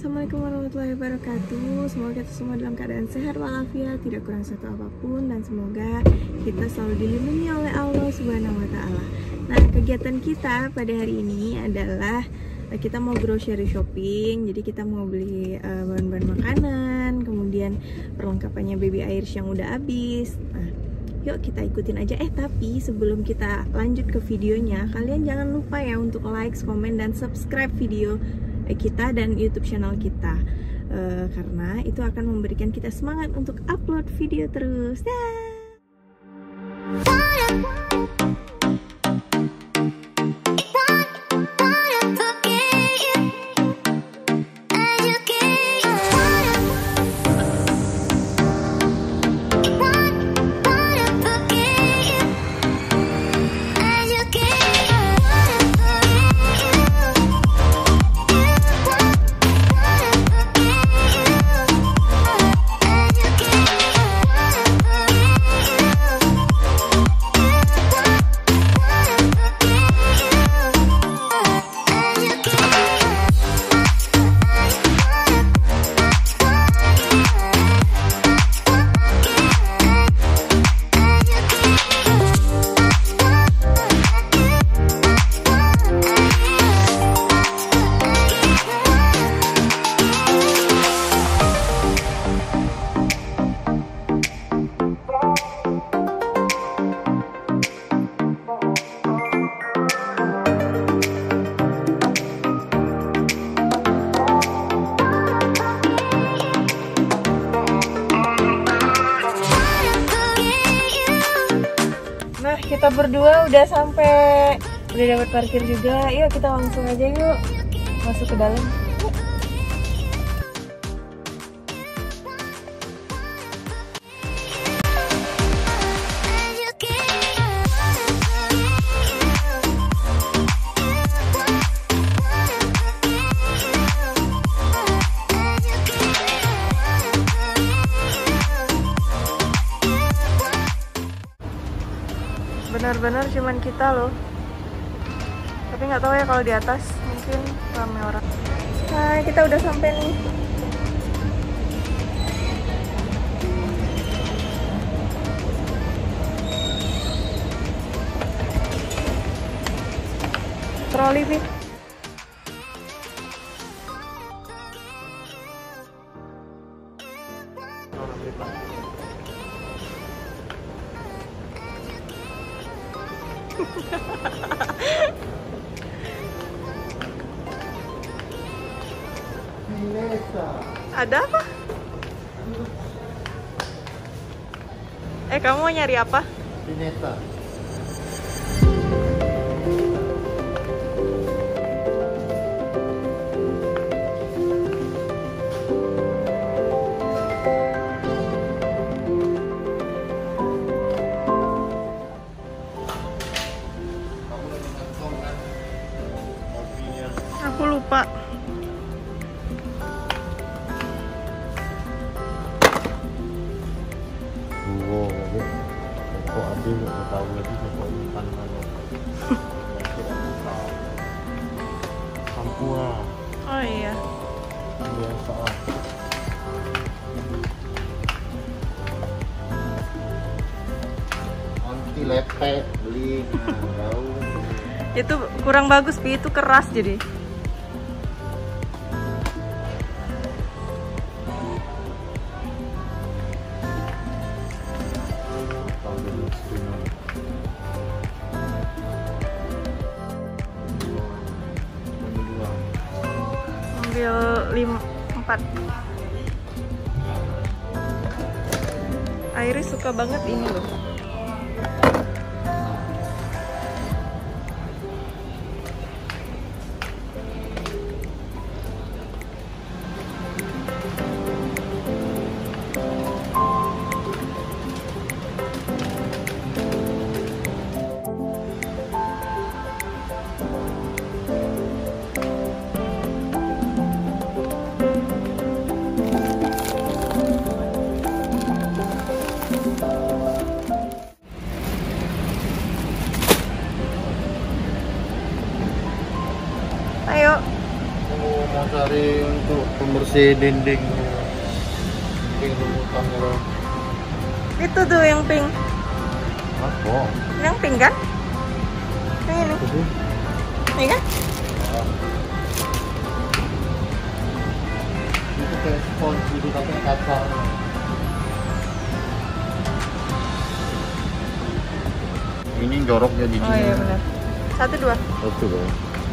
Assalamualaikum warahmatullahi wabarakatuh. Semoga kita semua dalam keadaan sehat walafiat, tidak kurang satu apapun, dan semoga kita selalu dilindungi oleh Allah Subhanahu wa Ta'ala. Nah, kegiatan kita pada hari ini adalah kita mau grocery shopping. Jadi kita mau beli bahan-bahan makanan, kemudian perlengkapannya baby Irish yang udah habis. Nah, yuk kita ikutin aja. Tapi sebelum kita lanjut ke videonya, kalian jangan lupa ya untuk like, komen, dan subscribe video kita dan YouTube channel kita, karena itu akan memberikan kita semangat untuk upload video terus. Nah, kita berdua udah sampai, udah dapat parkir juga. Yuk kita langsung aja yuk masuk ke dalam. Benar-benar cuman kita loh, tapi nggak tahu ya kalau di atas mungkin rame orang. Nah, kita udah sampai nih. Troli Pi. Ada apa? Kamu mau nyari apa? Pineta. Aku lupa. Kok ada nggak tahu lagi kok umpan kalau Sampua. Oh iya. Biasa. Anti lepek beli tahu. Itu kurang bagus Pi, itu keras jadi. Ambil 4. Iris suka banget ini loh. Mau cari untuk pembersih dinding rumah tangga. Itu tuh yang pink. Apa? Yang pink kan? Yang ini. Ini kan? Itu kayak spons gitu tapi kaca. Ini jorok ya giginya. Oh iya benar. 1, 2. Satu loh.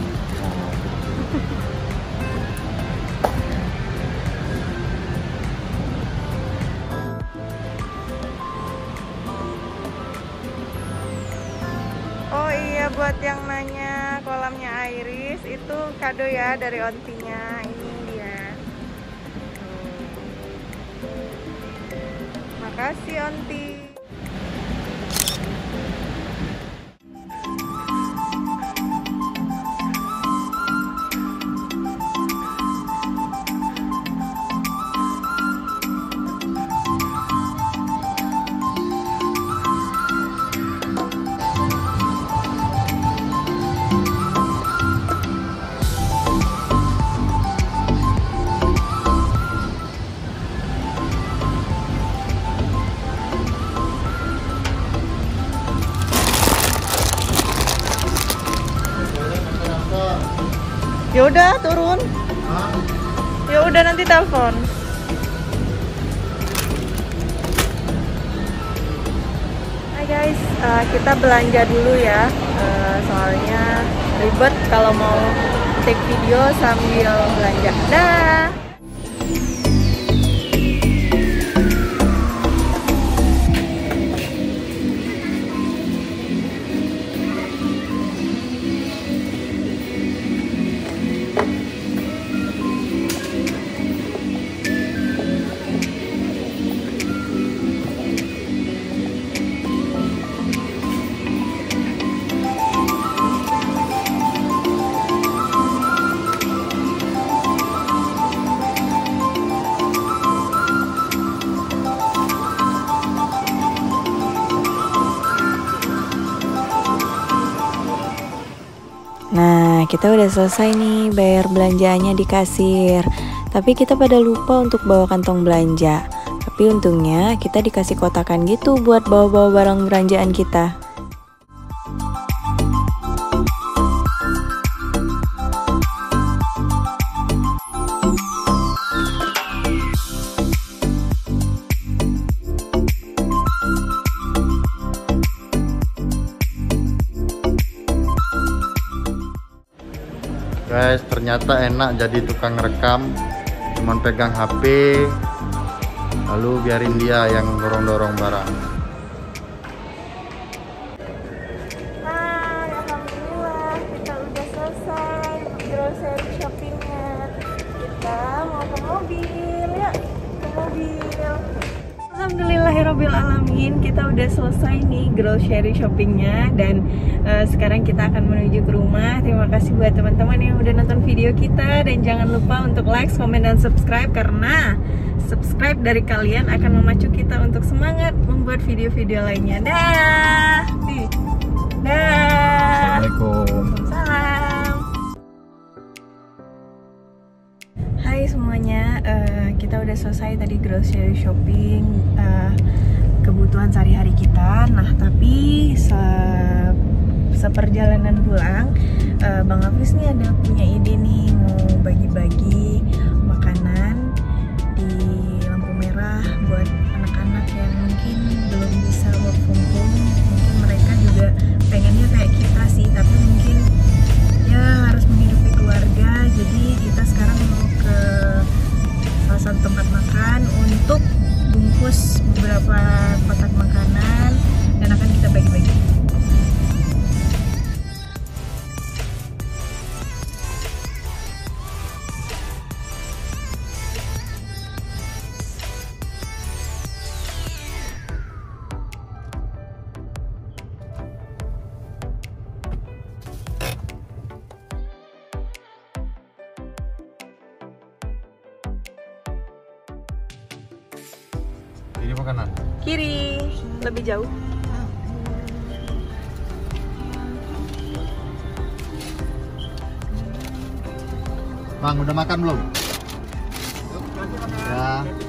Oh iya, buat yang nanya kolamnya Iris itu kado ya dari ontinya. Ini dia. Makasih onti. Ya udah turun. Ya udah nanti telepon. Hai guys, kita belanja dulu ya. Soalnya ribet kalau mau take video sambil belanja. Dah. Nah, kita udah selesai nih bayar belanjaannya di kasir. Tapi kita pada lupa untuk bawa kantong belanja. Tapi untungnya kita dikasih kotakan gitu buat bawa-bawa barang belanjaan kita. Guys, ternyata enak jadi tukang rekam. Cuman pegang HP, lalu biarin dia yang dorong-dorong barang. Hai, alhamdulillah kita udah selesai grocery shoppingnya. Kita mau ke mobil ya, ke mobil. Alhamdulillahirobbilalamin, kita udah selesai nih grocery shoppingnya dan sekarang kita akan menuju ke rumah. Terima kasih buat teman-teman yang udah nonton video kita dan jangan lupa untuk like, comment, dan subscribe karena subscribe dari kalian akan memacu kita untuk semangat membuat video-video lainnya. Dah. Dah. Assalamualaikum. Salam. Hai semuanya, kita udah selesai tadi grocery shopping kebutuhan sehari-hari kita. Nah tapi seperjalanan pulang, Bang Hafiz nih ada punya ide nih mau bagi-bagi makanan di lampu merah buat anak-anak yang mungkin belum bisa work from home. Mungkin mereka juga pengennya kayak kita sih, tapi mungkin ya harus menghidupi keluarga. Jadi kita sekarang mau ke salah satu tempat makan untuk bungkus beberapa kotak makanan dan akan kita bagi-bagi. Ini makanan. Kiri, lebih jauh. Bang, udah makan belum? Ya.